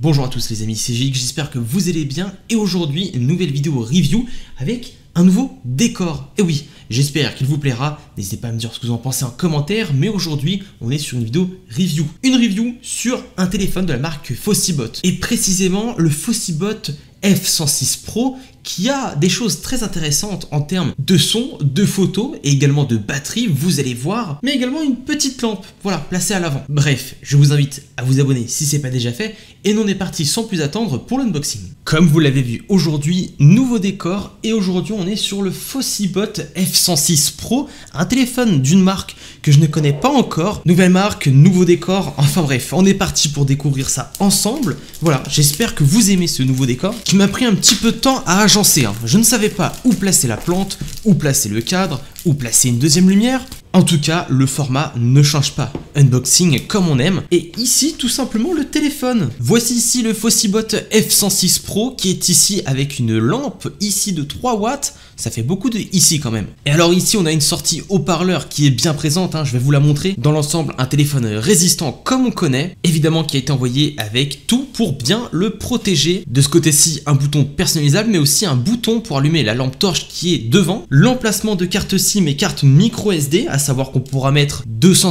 Bonjour à tous les amis, c'est GX, j'espère que vous allez bien et aujourd'hui une nouvelle vidéo review avec un nouveau décor. Et oui, j'espère qu'il vous plaira, n'hésitez pas à me dire ce que vous en pensez en commentaire, mais aujourd'hui on est sur une vidéo review. Une review sur un téléphone de la marque Fossibot et précisément le Fossibot F106 Pro qui a des choses très intéressantes en termes de son, de photos et également de batterie, vous allez voir, mais également une petite lampe, voilà, placée à l'avant. Bref, je vous invite à vous abonner si ce n'est pas déjà fait et on est parti sans plus attendre pour l'unboxing. Comme vous l'avez vu aujourd'hui, nouveau décor et aujourd'hui on est sur le Fossibot F106 Pro, un téléphone d'une marque que je ne connais pas encore, nouvelle marque, nouveau décor, enfin bref, on est parti pour découvrir ça ensemble. Voilà, j'espère que vous aimez ce nouveau décor qui m'a pris un petit peu de temps à agencer. Je ne savais pas où placer la plante, où placer le cadre, où placer une deuxième lumière. En tout cas, le format ne change pas. Unboxing comme on aime. Et ici, tout simplement, le téléphone. Voici ici le Fossibot F106 Pro qui est ici avec une lampe ici de 3 watts. Ça fait beaucoup de ici quand même. Et alors ici, on a une sortie haut-parleur qui est bien présente. Je vais vous la montrer. Dans l'ensemble, un téléphone résistant comme on connaît. Évidemment, qui a été envoyé avec tout pour bien le protéger. De ce côté-ci, un bouton personnalisable, mais aussi un bouton pour allumer la lampe torche qui est devant. L'emplacement de carte SIM et carte micro SD, à savoir qu'on pourra mettre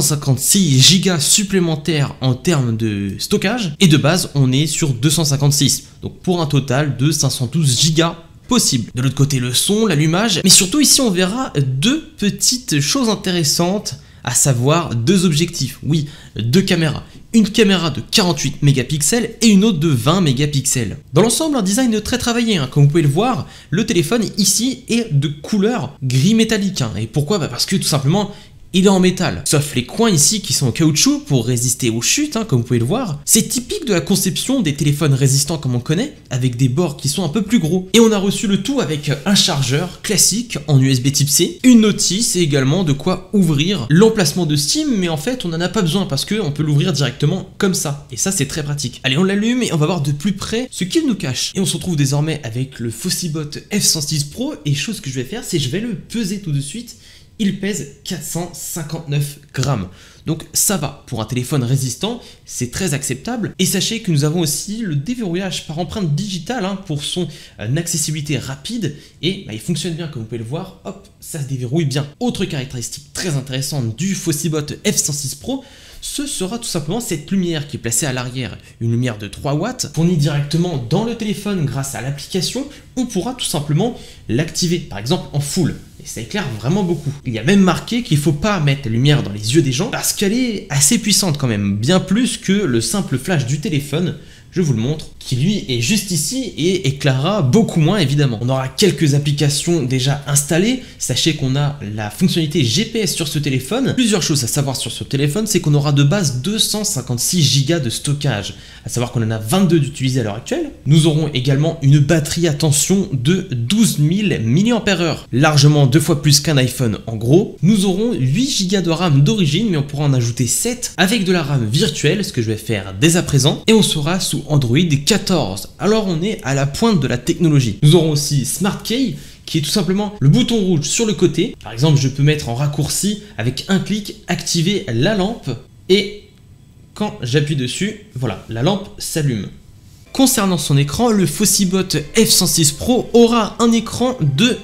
256 Go supplémentaires en termes de stockage. Et de base, on est sur 256. Donc pour un total de 512 Go possible. De l'autre côté, le son, l'allumage. Mais surtout ici, on verra deux petites choses intéressantes, à savoir deux objectifs. Oui, deux caméras. Une caméra de 48 mégapixels et une autre de 20 mégapixels. Dans l'ensemble, un design très travaillé. Comme vous pouvez le voir, le téléphone ici est de couleur gris métallique. Et pourquoi? Parce que tout simplement, il est en métal, sauf les coins ici qui sont en caoutchouc pour résister aux chutes, comme vous pouvez le voir. C'est typique de la conception des téléphones résistants comme on connaît, avec des bords qui sont un peu plus gros. Et on a reçu le tout avec un chargeur classique en USB type C, une notice et également de quoi ouvrir l'emplacement de SIM, mais en fait on n'en a pas besoin parce qu'on peut l'ouvrir directement comme ça. Et ça c'est très pratique. Allez, on l'allume et on va voir de plus près ce qu'il nous cache. Et on se retrouve désormais avec le Fossibot F106 Pro et chose que je vais faire, c'est je vais le peser tout de suite. Il pèse 459 grammes. Donc ça va, pour un téléphone résistant, c'est très acceptable. Et sachez que nous avons aussi le déverrouillage par empreinte digitale pour son accessibilité rapide. Et il fonctionne bien, comme vous pouvez le voir, hop, ça se déverrouille bien. Autre caractéristique très intéressante du Fossibot F106 Pro, ce sera tout simplement cette lumière qui est placée à l'arrière, une lumière de 3 watts, fournie directement dans le téléphone grâce à l'application. On pourra tout simplement l'activer, par exemple en full. Et ça éclaire vraiment beaucoup. Il y a même marqué qu'il ne faut pas mettre la lumière dans les yeux des gens parce qu'elle est assez puissante quand même, bien plus que le simple flash du téléphone. Je vous le montre, qui lui est juste ici et éclairera beaucoup moins évidemment. On aura quelques applications déjà installées. Sachez qu'on a la fonctionnalité GPS sur ce téléphone. Plusieurs choses à savoir sur ce téléphone, c'est qu'on aura de base 256 Go de stockage. À savoir qu'on en a 22 d'utilisés à l'heure actuelle. Nous aurons également une batterie, attention, de 12 000 mAh, largement 2 fois plus qu'un iPhone en gros. Nous aurons 8 Go de RAM d'origine, mais on pourra en ajouter 7 avec de la RAM virtuelle, ce que je vais faire dès à présent. Et on sera sous Android 14. Alors on est à la pointe de la technologie. Nous aurons aussi SmartKey, qui est tout simplement le bouton rouge sur le côté. Par exemple, je peux mettre en raccourci avec un clic, activer la lampe et quand j'appuie dessus, voilà, la lampe s'allume. Concernant son écran, le Fossibot F106 Pro aura un écran de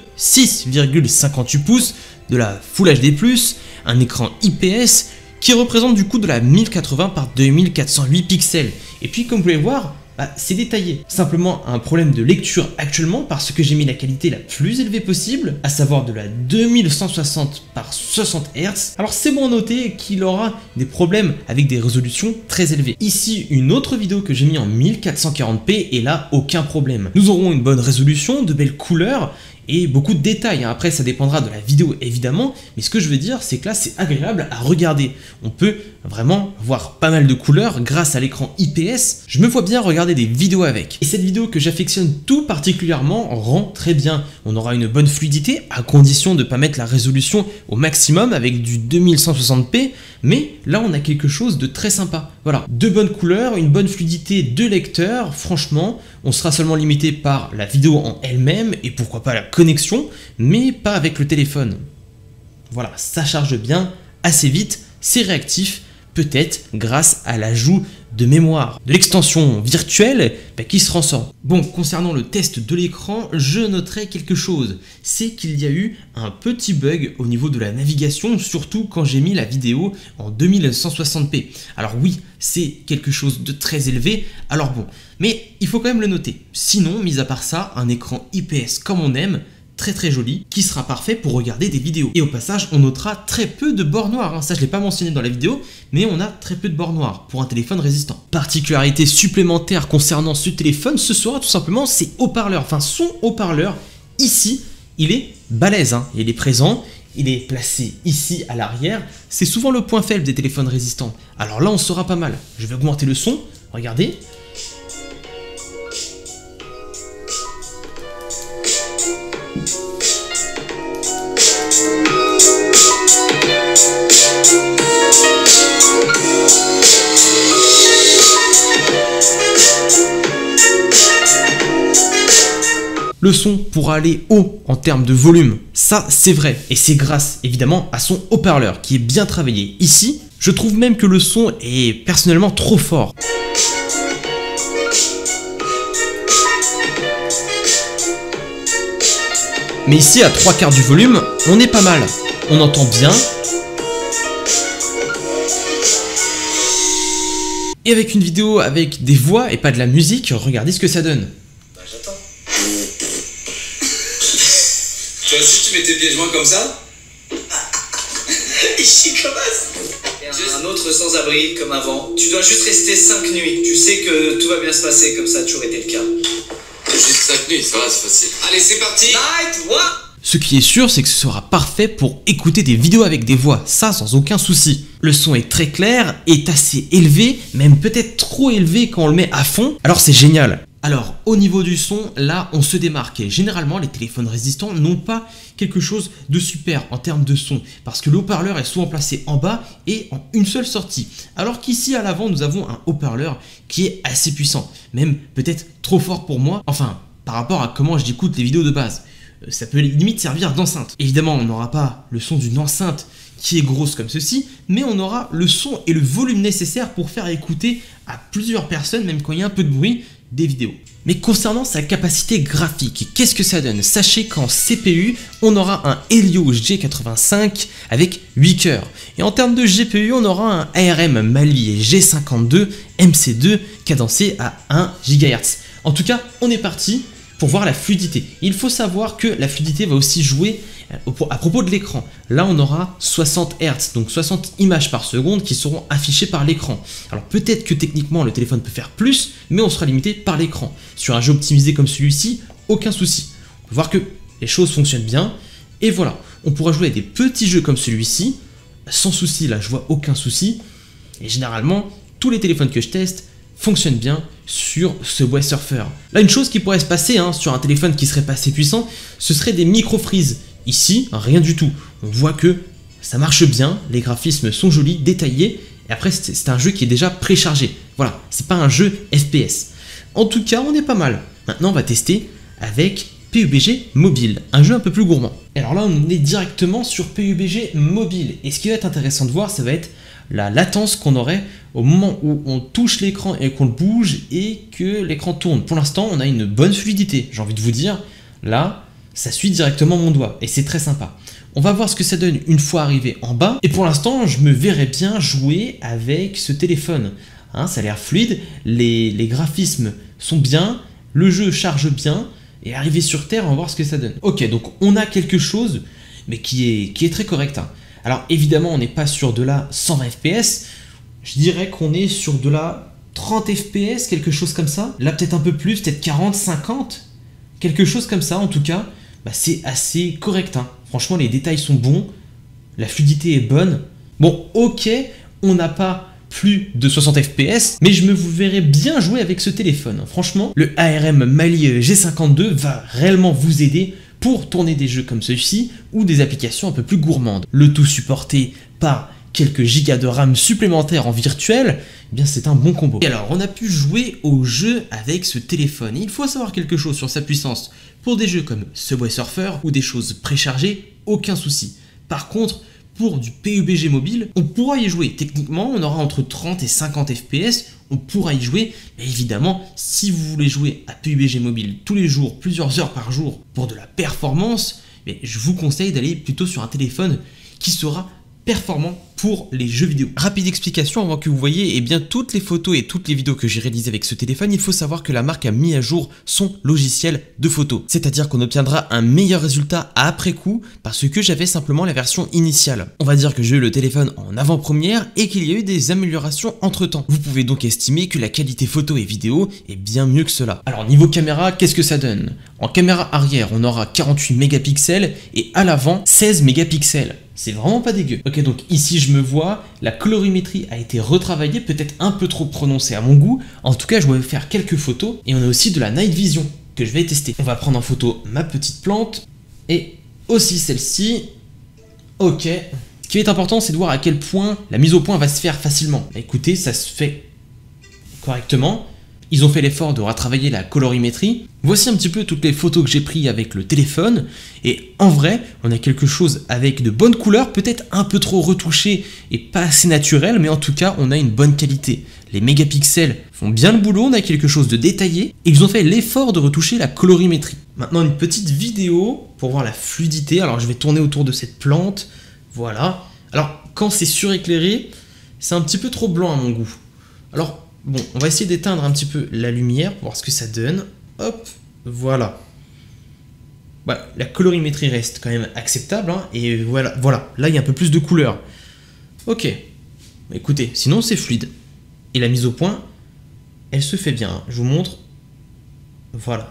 6,58 pouces, de la Full HD+, un écran IPS qui représente du coup de la 1080 par 2408 pixels. Et puis comme vous pouvez voir, c'est détaillé. Simplement un problème de lecture actuellement parce que j'ai mis la qualité la plus élevée possible, à savoir de la 2160 par 60 Hz. Alors c'est bon à noter qu'il aura des problèmes avec des résolutions très élevées. Ici une autre vidéo que j'ai mis en 1440p et là aucun problème. Nous aurons une bonne résolution, de belles couleurs et beaucoup de détails. Après ça dépendra de la vidéo évidemment, mais ce que je veux dire c'est que là c'est agréable à regarder. On peut vraiment voir pas mal de couleurs grâce à l'écran IPS. Je me vois bien regarder des vidéos avec. Et cette vidéo que j'affectionne tout particulièrement rend très bien. On aura une bonne fluidité à condition de ne pas mettre la résolution au maximum avec du 2160p, mais là on a quelque chose de très sympa. Voilà, de bonnes couleurs, une bonne fluidité de lecteur. Franchement, on sera seulement limité par la vidéo en elle-même et pourquoi pas la connexion, mais pas avec le téléphone. Voilà, ça charge bien, assez vite, c'est réactif. peut-être grâce à l'ajout de mémoire, de l'extension virtuelle qui se transforme. Bon, concernant le test de l'écran, je noterai quelque chose, c'est qu'il y a eu un petit bug au niveau de la navigation, surtout quand j'ai mis la vidéo en 2160p. Alors oui, c'est quelque chose de très élevé, alors bon, mais il faut quand même le noter. Sinon, mis à part ça, un écran IPS comme on aime, très joli, qui sera parfait pour regarder des vidéos. Et au passage, on notera très peu de bords noirs, hein. Ça je ne l'ai pas mentionné dans la vidéo, mais on a très peu de bords noirs pour un téléphone résistant. Particularité supplémentaire concernant ce téléphone, ce sera tout simplement ses haut-parleurs, enfin son haut-parleur, ici, il est balèze, hein. Il est présent, il est placé ici à l'arrière, c'est souvent le point faible des téléphones résistants. Alors là on sera pas mal, je vais augmenter le son, regardez. Le son pourra aller haut en termes de volume, ça c'est vrai, et c'est grâce évidemment à son haut-parleur qui est bien travaillé. Ici, je trouve même que le son est personnellement trop fort. Mais ici, à 3/4 du volume, on est pas mal, on entend bien. Et avec une vidéo avec des voix et pas de la musique, regardez ce que ça donne. Bah j'attends. Toi aussi tu mets tes pieds joints comme ça? Ici commence. Un autre sans-abri comme avant. Tu dois juste rester 5 nuits. Tu sais que tout va bien se passer comme ça a toujours été le cas. Juste 5 nuits, ça va, c'est facile. Allez, c'est parti. Night one. Ce qui est sûr, c'est que ce sera parfait pour écouter des vidéos avec des voix, ça sans aucun souci. Le son est très clair, est assez élevé, même peut-être trop élevé quand on le met à fond, alors c'est génial. Alors, au niveau du son, là, on se démarque. Et généralement, les téléphones résistants n'ont pas quelque chose de super en termes de son, parce que le haut-parleur est souvent placé en bas et en une seule sortie. Alors qu'ici, à l'avant, nous avons un haut-parleur qui est assez puissant, même peut-être trop fort pour moi, enfin, par rapport à comment j'écoute les vidéos de base. Ça peut limite servir d'enceinte. Évidemment, on n'aura pas le son d'une enceinte qui est grosse comme ceci, mais on aura le son et le volume nécessaire pour faire écouter à plusieurs personnes, même quand il y a un peu de bruit, des vidéos. Mais concernant sa capacité graphique, qu'est-ce que ça donne? Sachez qu'en CPU, on aura un Helio G85 avec 8 cœurs. Et en termes de GPU, on aura un ARM Mali G52 MC2 cadencé à 1 GHz. En tout cas, on est parti pour voir la fluidité. Il faut savoir que la fluidité va aussi jouer à propos de l'écran. Là, on aura 60 Hz, donc 60 images par seconde qui seront affichées par l'écran. Alors peut-être que techniquement, le téléphone peut faire plus, mais on sera limité par l'écran. Sur un jeu optimisé comme celui-ci, aucun souci. On peut voir que les choses fonctionnent bien. Et voilà, on pourra jouer à des petits jeux comme celui-ci, sans souci, là, je vois aucun souci. Et généralement, tous les téléphones que je teste fonctionne bien sur Subway Surfer. Là, une chose qui pourrait se passer sur un téléphone qui serait pas assez puissant, ce serait des micro-freezes. Ici, rien du tout. On voit que ça marche bien, les graphismes sont jolis, détaillés, et après c'est un jeu qui est déjà préchargé. Voilà, c'est pas un jeu FPS. En tout cas, on est pas mal. Maintenant, on va tester avec PUBG Mobile, un jeu un peu plus gourmand. Et alors là, on est directement sur PUBG Mobile, et ce qui va être intéressant de voir, ça va être la latence qu'on aurait au moment où on touche l'écran et qu'on le bouge et que l'écran tourne. Pour l'instant, on a une bonne fluidité, j'ai envie de vous dire. Là, ça suit directement mon doigt et c'est très sympa. On va voir ce que ça donne une fois arrivé en bas. Et pour l'instant, je me verrais bien jouer avec ce téléphone. Ça a l'air fluide, les graphismes sont bien, le jeu charge bien. Et arrivé sur Terre, on va voir ce que ça donne. Ok, donc on a quelque chose, mais qui est très correct. Alors évidemment, on n'est pas sur de la 120 fps. Je dirais qu'on est sur de la 30 fps, quelque chose comme ça. Là, peut-être un peu plus, peut-être 40, 50. Quelque chose comme ça, en tout cas. C'est assez correct. Franchement, les détails sont bons. La fluidité est bonne. Bon, ok, on n'a pas plus de 60 fps, mais je me verrais bien jouer avec ce téléphone. Franchement, le ARM Mali G52 va réellement vous aider pour tourner des jeux comme celui-ci ou des applications un peu plus gourmandes. Le tout supporté par quelques gigas de RAM supplémentaires en virtuel, eh bien c'est un bon combo. Et alors, on a pu jouer au jeu avec ce téléphone. Il faut savoir quelque chose sur sa puissance. Pour des jeux comme Subway Surfer ou des choses préchargées, aucun souci. Par contre, pour du PUBG mobile, on pourra y jouer. Techniquement, on aura entre 30 et 50 FPS, on pourra y jouer, mais évidemment, si vous voulez jouer à PUBG mobile tous les jours, plusieurs heures par jour, pour de la performance, mais je vous conseille d'aller plutôt sur un téléphone qui sera performant pour les jeux vidéo. Rapide explication avant que vous voyez toutes les photos et toutes les vidéos que j'ai réalisées avec ce téléphone. Il faut savoir que la marque a mis à jour son logiciel de photo. C'est-à-dire qu'on obtiendra un meilleur résultat après coup parce que j'avais simplement la version initiale. On va dire que j'ai eu le téléphone en avant-première et qu'il y a eu des améliorations entre temps. Vous pouvez donc estimer que la qualité photo et vidéo est bien mieux que cela. Alors niveau caméra, qu'est-ce que ça donne? En caméra arrière, on aura 48 mégapixels et à l'avant 16 mégapixels. C'est vraiment pas dégueu. Ok, donc ici je me vois, la colorimétrie a été retravaillée, peut-être un peu trop prononcée à mon goût. En tout cas, je vais faire quelques photos et on a aussi de la night vision que je vais tester. On va prendre en photo ma petite plante et aussi celle-ci. Ok. Ce qui est important, c'est de voir à quel point la mise au point va se faire facilement. Écoutez, ça se fait correctement. Ils ont fait l'effort de retravailler la colorimétrie. Voici un petit peu toutes les photos que j'ai prises avec le téléphone. Et en vrai, on a quelque chose avec de bonnes couleurs, peut-être un peu trop retouché et pas assez naturel, mais en tout cas, on a une bonne qualité. Les mégapixels font bien le boulot, on a quelque chose de détaillé. Et ils ont fait l'effort de retoucher la colorimétrie. Maintenant, une petite vidéo pour voir la fluidité. Alors, je vais tourner autour de cette plante. Voilà. Alors, quand c'est suréclairé, c'est un petit peu trop blanc à mon goût. Alors, bon, on va essayer d'éteindre un petit peu la lumière pour voir ce que ça donne. Hop, voilà. Bah, la colorimétrie reste quand même acceptable. Hein, et voilà, là il y a un peu plus de couleur. Ok, écoutez, sinon c'est fluide. Et la mise au point, elle se fait bien. Hein. Je vous montre. Voilà.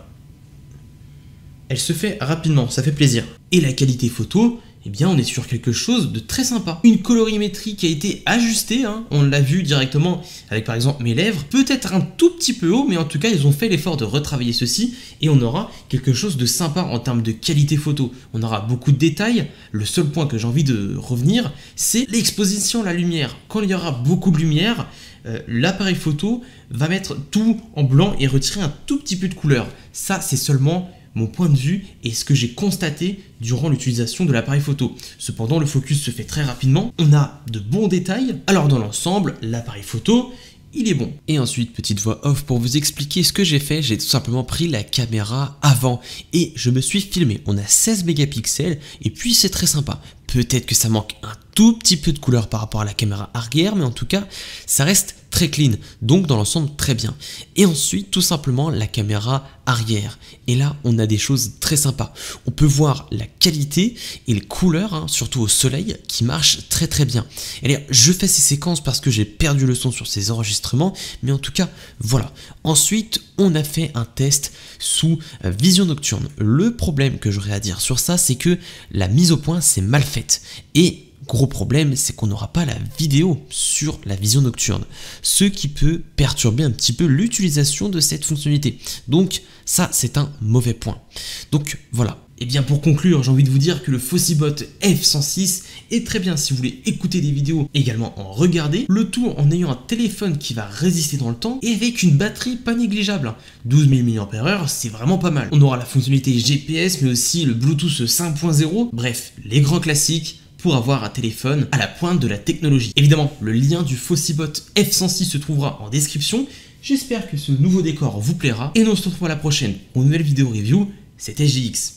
Elle se fait rapidement, ça fait plaisir. Et la qualité photo, eh bien on est sur quelque chose de très sympa. Une colorimétrie qui a été ajustée, hein, on l'a vu directement avec par exemple mes lèvres, peut-être un tout petit peu haut, mais en tout cas ils ont fait l'effort de retravailler ceci et on aura quelque chose de sympa en termes de qualité photo. On aura beaucoup de détails, le seul point que j'ai envie de revenir, c'est l'exposition à la lumière. Quand il y aura beaucoup de lumière, l'appareil photo va mettre tout en blanc et retirer un tout petit peu de couleur. Ça c'est seulement mon point de vue et ce que j'ai constaté durant l'utilisation de l'appareil photo. Cependant, le focus se fait très rapidement, on a de bons détails, alors dans l'ensemble, l'appareil photo, il est bon. Et ensuite, petite voix off pour vous expliquer ce que j'ai fait, j'ai tout simplement pris la caméra avant et je me suis filmé. On a 16 mégapixels et puis c'est très sympa. Peut-être que ça manque un tout petit peu de couleur par rapport à la caméra arrière, mais en tout cas, ça reste très clean, donc dans l'ensemble très bien. Et ensuite, tout simplement, la caméra arrière. Et là, on a des choses très sympas. On peut voir la qualité et les couleurs, hein, surtout au soleil, qui marchent très très bien. Et là, je fais ces séquences parce que j'ai perdu le son sur ces enregistrements, mais en tout cas, voilà. Ensuite, on a fait un test sous vision nocturne. Le problème que j'aurais à dire sur ça, c'est que la mise au point, c'est mal faite. Et gros problème, c'est qu'on n'aura pas la vidéo sur la vision nocturne, ce qui peut perturber un petit peu l'utilisation de cette fonctionnalité. Donc ça, c'est un mauvais point. Donc voilà. Et bien pour conclure, j'ai envie de vous dire que le Fossibot F106 est très bien si vous voulez écouter des vidéos, également en regarder, le tout en ayant un téléphone qui va résister dans le temps et avec une batterie pas négligeable. 12 000 mAh, c'est vraiment pas mal. On aura la fonctionnalité GPS mais aussi le Bluetooth 5.0, bref, les grands classiques pour avoir un téléphone à la pointe de la technologie. Évidemment, le lien du Fossibot F106 se trouvera en description. J'espère que ce nouveau décor vous plaira et nous on se retrouve à la prochaine pour une nouvelle vidéo review. C'était JX.